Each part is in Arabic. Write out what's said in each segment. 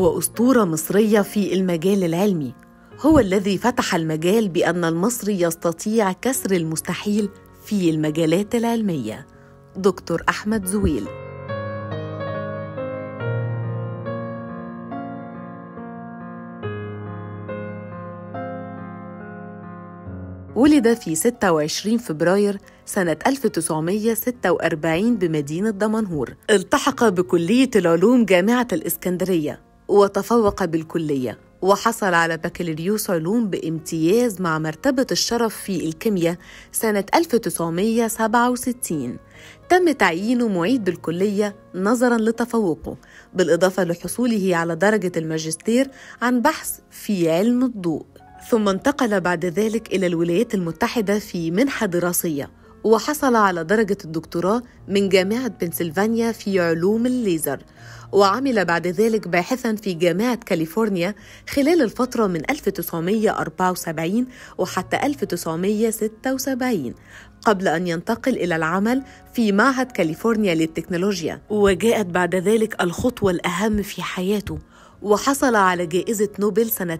هو أسطورة مصرية في المجال العلمي، هو الذي فتح المجال بأن المصري يستطيع كسر المستحيل في المجالات العلمية، دكتور أحمد زويل. ولد في 26 فبراير سنة 1946 بمدينة دمنهور. التحق بكلية العلوم جامعة الإسكندرية وتفوق بالكلية، وحصل على بكالوريوس علوم بامتياز مع مرتبة الشرف في الكيمياء سنة 1967. تم تعيينه معيد بالكلية نظراً لتفوقه، بالإضافة لحصوله على درجة الماجستير عن بحث في علم الضوء. ثم انتقل بعد ذلك إلى الولايات المتحدة في منحة دراسية، وحصل على درجة الدكتوراه من جامعة بنسلفانيا في علوم الليزر، وعمل بعد ذلك باحثاً في جامعة كاليفورنيا خلال الفترة من 1974 وحتى 1976، قبل أن ينتقل إلى العمل في معهد كاليفورنيا للتكنولوجيا. وجاءت بعد ذلك الخطوة الأهم في حياته، وحصل على جائزة نوبل سنة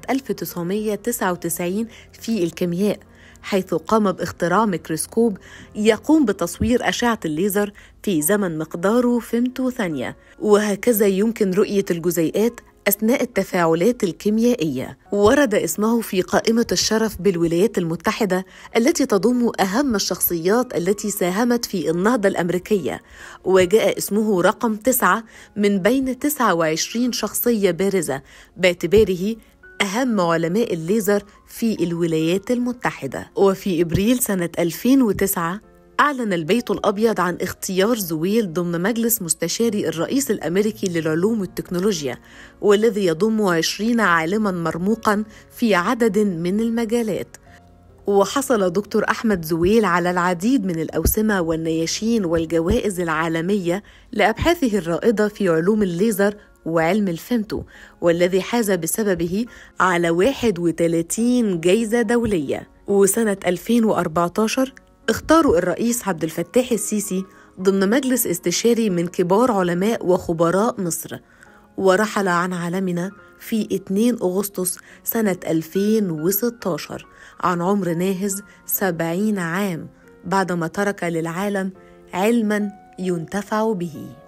1999 في الكيمياء، حيث قام باختراع ميكروسكوب يقوم بتصوير أشعة الليزر في زمن مقداره فيمتو ثانية، وهكذا يمكن رؤية الجزيئات أثناء التفاعلات الكيميائية. ورد اسمه في قائمة الشرف بالولايات المتحدة التي تضم أهم الشخصيات التي ساهمت في النهضة الأمريكية، وجاء اسمه رقم 9 من بين 29 شخصية بارزة باعتباره أهم علماء الليزر في الولايات المتحدة. وفي إبريل سنة 2009 أعلن البيت الأبيض عن اختيار زويل ضمن مجلس مستشاري الرئيس الأمريكي للعلوم والتكنولوجيا، والذي يضم 20 عالماً مرموقاً في عدد من المجالات. وحصل دكتور أحمد زويل على العديد من الأوسمة والنياشين والجوائز العالمية لأبحاثه الرائدة في علوم الليزر وعلم الفيمتو، والذي حاز بسببه على 31 جائزة دولية. وسنة 2014 اختاروا الرئيس عبد الفتاح السيسي ضمن مجلس استشاري من كبار علماء وخبراء مصر، ورحل عن عالمنا في 2 أغسطس سنة 2016 عن عمر ناهز 70 عام، بعدما ترك للعالم علماً ينتفع به.